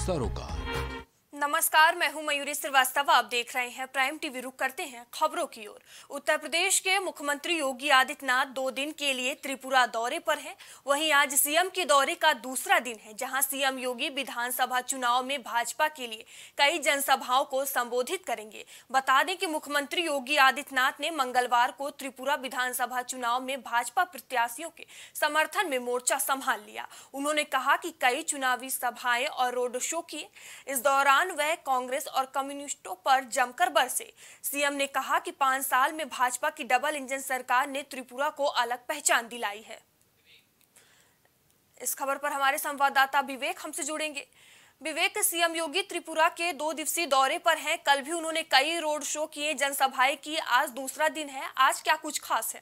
सरोकार। नमस्कार, मैं हूं मयूरी श्रीवास्तव। आप देख रहे हैं प्राइम टीवी। रुक करते हैं खबरों की ओर। उत्तर प्रदेश के मुख्यमंत्री योगी आदित्यनाथ 2 दिन के लिए त्रिपुरा दौरे पर हैं। वहीं आज सीएम के दौरे का दूसरा दिन है, जहां सीएम योगी विधानसभा चुनाव में भाजपा के लिए कई जनसभाओं को संबोधित करेंगे। बता दें कि मुख्यमंत्री योगी आदित्यनाथ ने मंगलवार को त्रिपुरा विधानसभा चुनाव में भाजपा प्रत्याशियों के समर्थन में मोर्चा संभाल लिया। उन्होंने कहा कि कई चुनावी सभाएं और रोड शो किए। इस दौरान वह कांग्रेस और कम्युनिस्टों पर जमकर बरसे। सीएम ने कहा कि 5 साल में भाजपा की डबल इंजन सरकार ने त्रिपुरा को अलग पहचान दिलाई है। इस खबर पर हमारे संवाददाता विवेक हमसे जुड़ेंगे। विवेक, सीएम योगी त्रिपुरा के 2 दिवसीय दौरे पर हैं। कल भी उन्होंने कई रोड शो किए, जनसभाएं की। आज दूसरा दिन है, आज क्या कुछ खास है?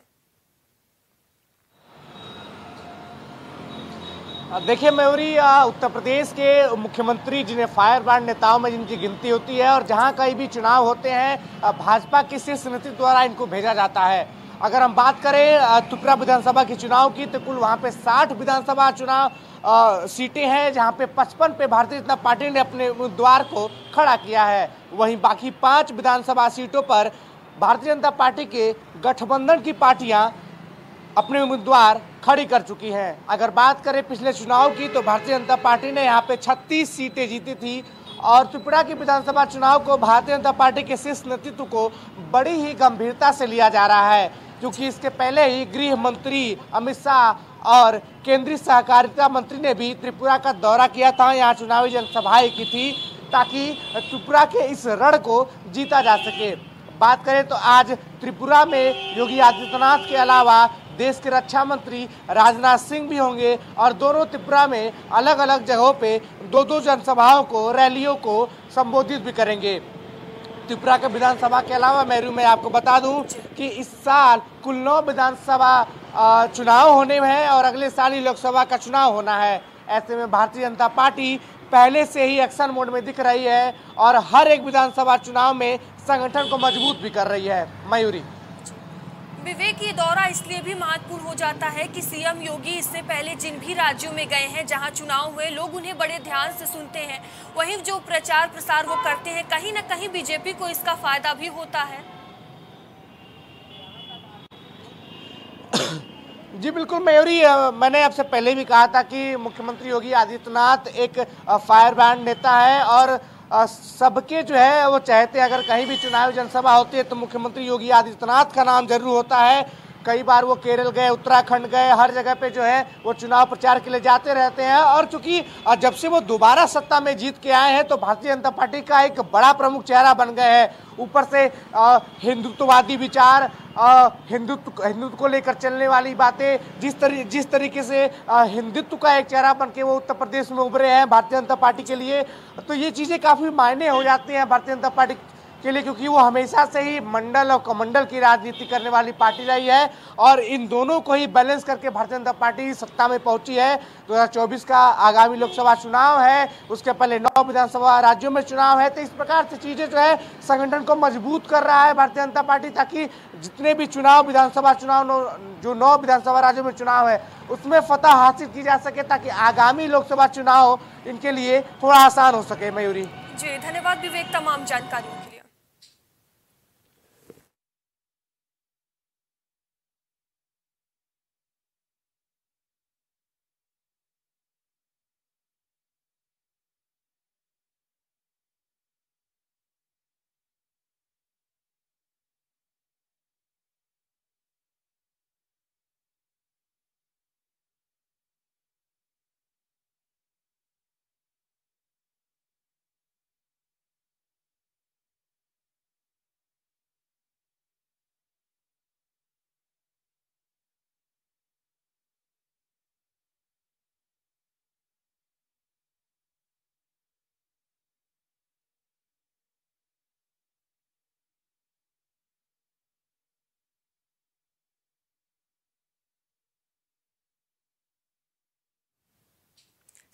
देखिए मयूरी, उत्तर प्रदेश के मुख्यमंत्री जिन्हें फायर ब्रांड नेताओं में जिनकी गिनती होती है और जहां कहीं भी चुनाव होते हैं भाजपा के शीर्ष नेतृत्व द्वारा इनको भेजा जाता है। अगर हम बात करें त्रिपुरा विधानसभा के चुनाव की, तो कुल वहां पे 60 विधानसभा चुनाव सीटें हैं, जहां पे 55 पे भारतीय जनता पार्टी ने अपने उम्मीदवार को खड़ा किया है। वहीं बाकी 5 विधानसभा सीटों पर भारतीय जनता पार्टी के गठबंधन की पार्टियां अपने उम्मीदवार खड़ी कर चुकी हैं। अगर बात करें पिछले चुनाव की, तो भारतीय जनता पार्टी ने यहाँ पे 36 सीटें जीती थी और त्रिपुरा की विधानसभा चुनाव को भारतीय जनता पार्टी के शीर्ष नेतृत्व को बड़ी ही गंभीरता से लिया जा रहा है, क्योंकि इसके पहले ही गृह मंत्री अमित शाह और केंद्रीय सहकारिता मंत्री ने भी त्रिपुरा का दौरा किया था, यहाँ चुनावी जनसभाएं की थी, ताकि त्रिपुरा के इस रण को जीता जा सके। बात करें तो आज त्रिपुरा में योगी आदित्यनाथ के अलावा देश के रक्षा मंत्री राजनाथ सिंह भी होंगे और दोनों त्रिपुरा में अलग अलग जगहों पे 2-2 जनसभाओं को, रैलियों को संबोधित भी करेंगे। त्रिपुरा के विधानसभा के अलावा मैं आपको बता दूं कि इस साल कुल 9 विधानसभा चुनाव होने हैं और अगले साल ही लोकसभा का चुनाव होना है। ऐसे में भारतीय जनता पार्टी पहले से ही एक्शन मोड में दिख रही है और हर एक विधानसभा चुनाव में संगठन को मजबूत भी कर रही है। मयूरी, विवेक, ये दौरा इसलिए भी महत्वपूर्ण हो जाता है कि सीएम योगी इससे पहले जिन भी राज्यों में गए हैं जहां चुनाव हुए, लोग उन्हें बड़े ध्यान से सुनते हैं। वहीं जो प्रचार प्रसार वो करते हैं, कहीं ना कहीं बीजेपी को इसका फायदा भी होता है। जी बिल्कुल मयूरी, मैंने आपसे पहले भी कहा था कि मुख्यमंत्री योगी आदित्यनाथ एक फायर ब्रांड नेता है और सबके जो है वो चाहते हैं, अगर कहीं भी चुनावी जनसभा होती है तो मुख्यमंत्री योगी आदित्यनाथ का नाम जरूर होता है। कई बार वो केरल गए, उत्तराखंड गए, हर जगह पे जो है वो चुनाव प्रचार के लिए जाते रहते हैं और चूंकि जब से वो दोबारा सत्ता में जीत के आए हैं तो भारतीय जनता पार्टी का एक बड़ा प्रमुख चेहरा बन गए हैं। ऊपर से हिंदुत्ववादी विचार, हिंदुत्व को लेकर चलने वाली बातें, जिस तरीके से हिंदुत्व का एक चेहरा बन के वो उत्तर प्रदेश में उभरे हैं भारतीय जनता पार्टी के लिए, तो ये चीज़ें काफ़ी मायने हो जाती हैं भारतीय जनता पार्टी के लिए, क्योंकि वो हमेशा से ही मंडल और कमंडल की राजनीति करने वाली पार्टी रही है और इन दोनों को ही बैलेंस करके भारतीय जनता पार्टी सत्ता में पहुंची है। 2024 का आगामी लोकसभा चुनाव है, उसके पहले 9 विधानसभा राज्यों में चुनाव है, तो इस प्रकार से चीज़ें जो है संगठन को मजबूत कर रहा है भारतीय जनता पार्टी, ताकि जितने भी चुनाव विधानसभा चुनाव जो 9 विधानसभा राज्यों में चुनाव है उसमें फतह हासिल की जा सके, ताकि आगामी लोकसभा चुनाव इनके लिए थोड़ा आसान हो सके। मयूरी जी, धन्यवाद विवेक तमाम जानकारियों के लिए।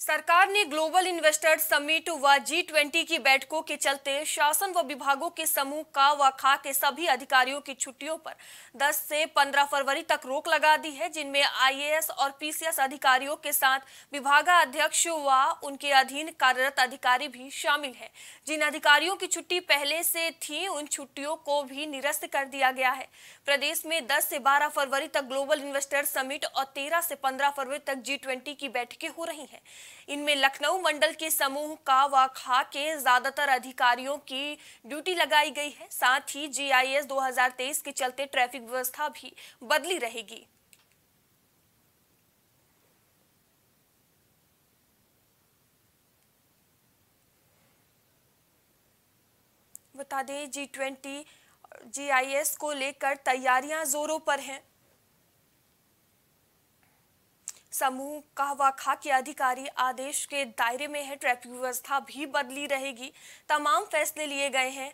सरकार ने ग्लोबल इन्वेस्टर्स समिट व G20 की बैठकों के चलते शासन व विभागों के समूह का व खा के सभी अधिकारियों की छुट्टियों पर 10 से 15 फरवरी तक रोक लगा दी है, जिनमें IAS और PCS अधिकारियों के साथ विभागाध्यक्ष व उनके अधीन कार्यरत अधिकारी भी शामिल हैं। जिन अधिकारियों की छुट्टी पहले से थी, उन छुट्टियों को भी निरस्त कर दिया गया है। प्रदेश में 10 से 12 फरवरी तक ग्लोबल इन्वेस्टर्स समिट और 13 से 15 फरवरी तक G20 की बैठकें हो रही हैं। इनमें लखनऊ मंडल के समूह का व खा के ज्यादातर अधिकारियों की ड्यूटी लगाई गई है। साथ ही GIS 2023 के चलते ट्रैफिक व्यवस्था भी बदली रहेगी। बता दें, G20 GIS को लेकर तैयारियां जोरों पर हैं। समूह का व खा के अधिकारी आदेश के दायरे में है। ट्रैफिक व्यवस्था भी बदली रहेगी। तमाम फैसले लिए गए हैं।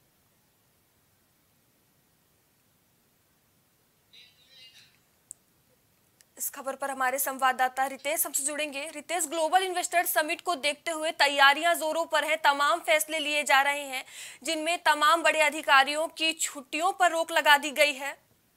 इस खबर पर हमारे संवाददाता रितेश हमसे जुड़ेंगे। रितेश, ग्लोबल इन्वेस्टर्स समिट को देखते हुए तैयारियां जोरों पर है, तमाम फैसले लिए जा रहे हैं, जिनमें तमाम बड़े अधिकारियों की छुट्टियों पर रोक लगा दी गई है।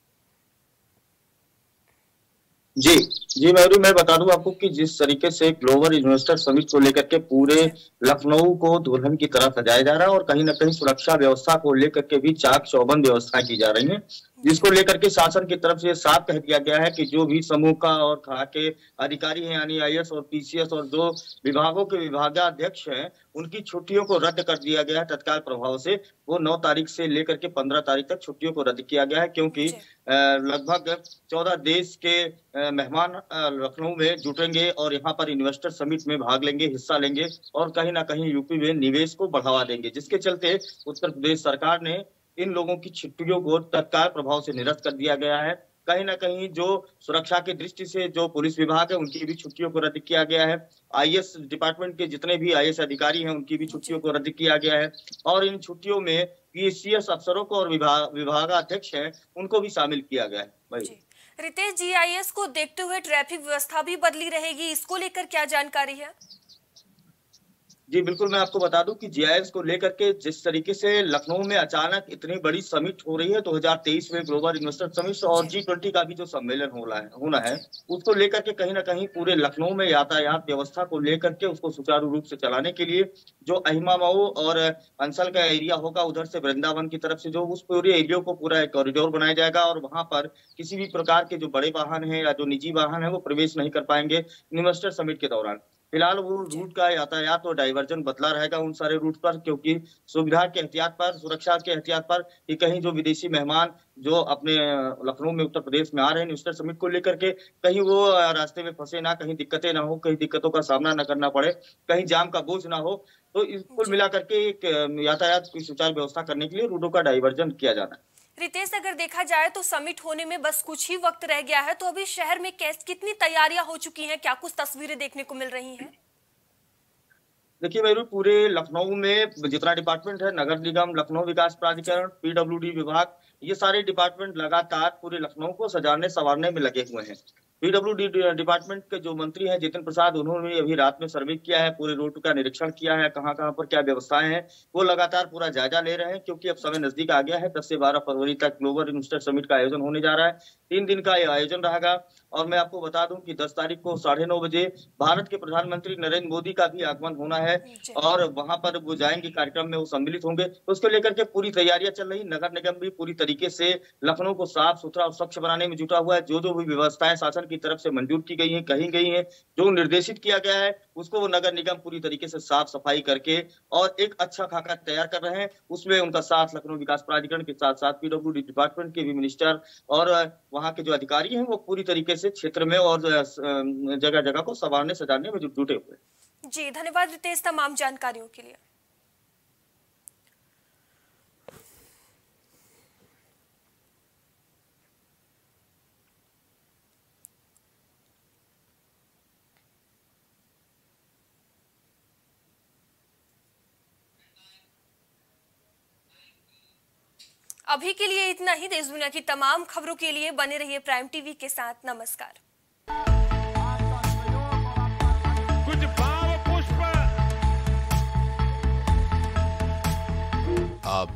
जी मयूरी, मैं बता दूं आपको कि जिस तरीके से ग्लोबल इन्वेस्टर समिट को लेकर के पूरे लखनऊ को दुल्हन की तरह सजाया जा रहा है और कहीं ना कहीं सुरक्षा व्यवस्था को लेकर के भी चाक चौबंद व्यवस्था की जा रही है, जिसको लेकर के शासन की तरफ से साफ कह दिया गया है कि जो भी समूह का और खा के अधिकारी हैं, यानी IAS और PCS और जो विभागों के विभागाध्यक्ष हैं, उनकी छुट्टियों को रद्द कर दिया गया है तत्काल प्रभाव से। वो 9 तारीख से लेकर के 15 तारीख तक छुट्टियों को रद्द किया गया है, क्योंकि लगभग 14 देश के मेहमान लखनऊ में जुटेंगे और यहाँ पर इन्वेस्टर समिट में भाग लेंगे, हिस्सा लेंगे और कहीं ना कहीं यूपी में निवेश को बढ़ावा देंगे, जिसके चलते उत्तर प्रदेश सरकार ने इन लोगों की छुट्टियों को तत्काल प्रभाव से निरस्त कर दिया गया है। कहीं ना कहीं जो सुरक्षा की दृष्टि से जो पुलिस विभाग है, उनकी भी छुट्टियों को रद्द किया गया है। IAS डिपार्टमेंट के जितने भी IAS अधिकारी हैं, उनकी भी छुट्टियों को रद्द किया गया है और इन छुट्टियों में PCS अफसरों को और विभागाध्यक्ष हैं, उनको भी शामिल किया गया है। रितेश, GIS को देखते हुए ट्रैफिक व्यवस्था भी बदली रहेगी, इसको लेकर क्या जानकारी है? जी बिल्कुल, मैं आपको बता दूं कि GIS को लेकर के जिस तरीके से लखनऊ में अचानक इतनी बड़ी समिट हो रही है 2023 में ग्लोबल इन्वेस्टर समिट और G20 का भी जो सम्मेलन होना है, उसको लेकर के कहीं ना कहीं पूरे लखनऊ में यातायात व्यवस्था को लेकर के उसको सुचारू रूप से चलाने के लिए जो अहिमा मऊ और अंसल का एरिया होगा, उधर से वृंदावन की तरफ से जो उस पूरे एरिया को पूरा एक कॉरिडोर बनाया जाएगा और वहां पर किसी भी प्रकार के जो बड़े वाहन है या जो निजी वाहन है वो प्रवेश नहीं कर पाएंगे इन्वेस्टर समिट के दौरान। फिलहाल वो रूट का यातायात और डाइवर्जन बदला रहेगा उन सारे रूट पर, क्योंकि सुविधा के एहतियात पर, सुरक्षा के एहतियात पर कि कहीं जो विदेशी मेहमान जो अपने लखनऊ में उत्तर प्रदेश में आ रहे हैं इन्वेस्टर समिट को लेकर के, कहीं वो रास्ते में फंसे ना, कहीं दिक्कतें ना हो, कहीं दिक्कतों का सामना न करना पड़े, कहीं जाम का बोझ ना हो। तो कुल मिलाकर के एक यातायात की सुचारू व्यवस्था करने के लिए रूटों का डाइवर्जन किया जाना है। रितेश, अगर देखा जाए तो समिट होने में बस कुछ ही वक्त रह गया है, तो अभी शहर में कितनी तैयारियां हो चुकी हैं? क्या कुछ तस्वीरें देखने को मिल रही हैं? देखिए मेरू, पूरे लखनऊ में जितना डिपार्टमेंट है, नगर निगम, लखनऊ विकास प्राधिकरण, PWD विभाग, ये सारे डिपार्टमेंट लगातार पूरे लखनऊ को सजाने संवारने में लगे हुए हैं। PWD डिपार्टमेंट के जो मंत्री हैं जितिन प्रसाद, उन्होंने अभी रात में सर्वे किया है, पूरे रूट का निरीक्षण किया है, कहाँ कहाँ पर क्या व्यवस्थाएं हैं, वो लगातार पूरा जायजा ले रहे हैं, क्योंकि अब समय नजदीक आ गया है। 10 से 12 फरवरी तक ग्लोबल इन्वेस्टर समिट का आयोजन होने जा रहा है। 3 दिन का यह आयोजन रहेगा और मैं आपको बता दूं कि 10 तारीख को 9:30 बजे भारत के प्रधानमंत्री नरेंद्र मोदी का भी आगमन होना है और वहां पर वो जाएंगे, कार्यक्रम में वो सम्मिलित होंगे। तो उसको लेकर के पूरी तैयारियां चल रही। नगर निगम भी पूरी तरीके से लखनऊ को साफ सुथरा और स्वच्छ बनाने में जुटा हुआ है। जो जो भी व्यवस्थाएं शासन की तरफ से मंजूर की गई हैं, कही गई हैं, जो निर्देशित किया गया है, उसको वो नगर निगम पूरी तरीके से साफ सफाई करके और एक अच्छा खाका तैयार कर रहे हैं। उसमें उनका साथ लखनऊ विकास प्राधिकरण के साथ साथ PWD डिपार्टमेंट के भी मिनिस्टर और वहाँ के जो अधिकारी हैं वो पूरी तरीके से क्षेत्र में और जगह जगह को संवारने सजाने में जुटे हुए। जी धन्यवाद रितेश तमाम जानकारियों के लिए। अभी के लिए इतना ही। देश दुनिया की तमाम खबरों के लिए बने रहिए प्राइम टीवी के साथ। नमस्कार।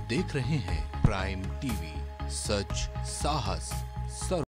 देख रहे हैं प्राइम टीवी, सच साहस